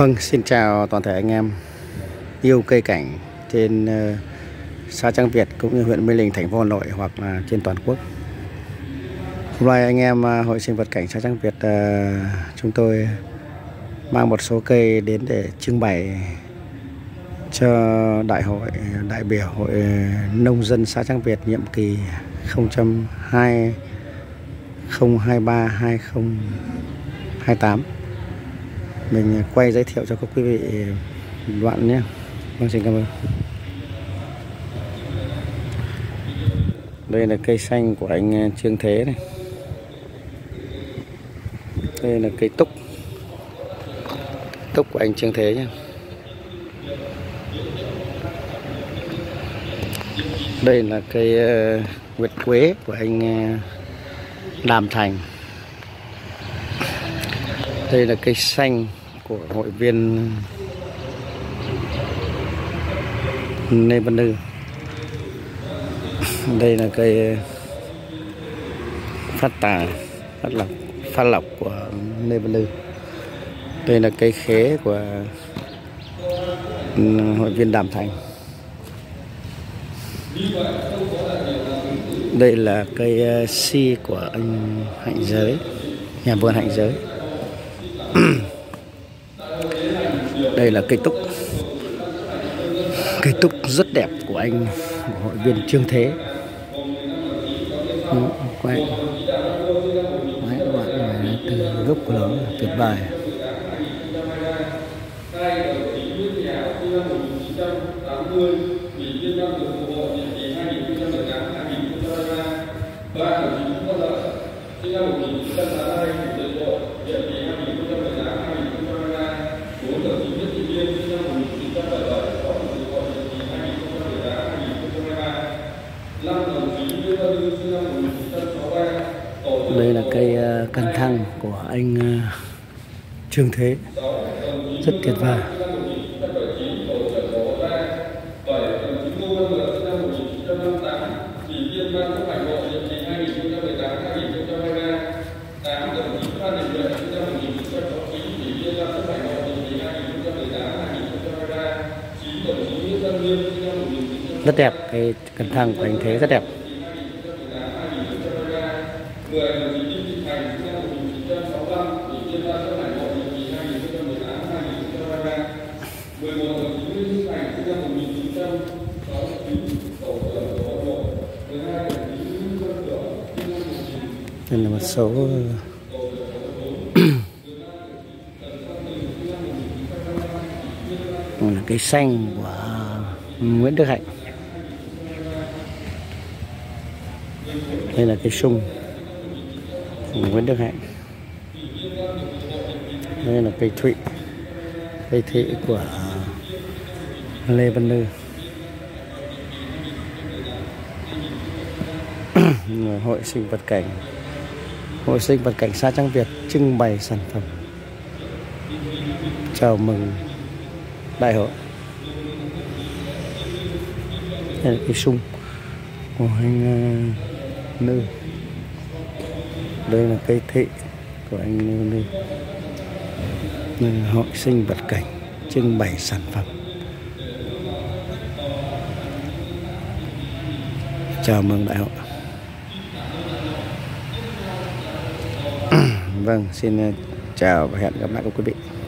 Vâng, xin chào toàn thể anh em yêu cây cảnh trên xã Trang Việt cũng như huyện Mê Linh, thành phố Hà Nội hoặc là trên toàn quốc. Hôm nay anh em Hội Sinh vật cảnh xã Trang Việt chúng tôi mang một số cây đến để trưng bày cho đại biểu Hội Nông dân xã Trang Việt nhiệm kỳ 2023-2028. Mình quay giới thiệu cho các quý vị đoạn nhé. Vâng, xin cảm ơn. Đây là cây xanh của anh Trương Thế này. Đây là cây túc của anh Trương Thế nhé. Đây là cây nguyệt quế của anh Đàm Thành. Đây là cây xanh của hội viên Lê Văn Lư. Đây là cây phát lộc của Lê Văn Lư. Đây là cây khế của hội viên Đàm Thành. Đây là cây si của anh Hạnh Giới, nhà vườn Hạnh Giới. Đây là cây túc rất đẹp của anh hội viên Trương Thế. Quay các bạn này từ gốc của nó tuyệt vời. Đây là cây cần thăng của anh Trương Thế, rất tuyệt vời. Rất đẹp, cây cần thăng của anh Thế rất đẹp. Đây là một số là cây xanh của Nguyễn Đức Hạnh. Đây là cây sung của Nguyễn Đức Hạnh. Đây là cây thụy của Lê Văn Lư. Hội sinh vật cảnh xã Trang Việt trưng bày sản phẩm chào mừng đại hội. Đây là cây sung của anh Lư. Đây là cây thị của anh Lư. Đây là hội sinh vật cảnh trưng bày sản phẩm chào mừng đại hội. Vâng, xin chào và hẹn gặp lại các quý vị.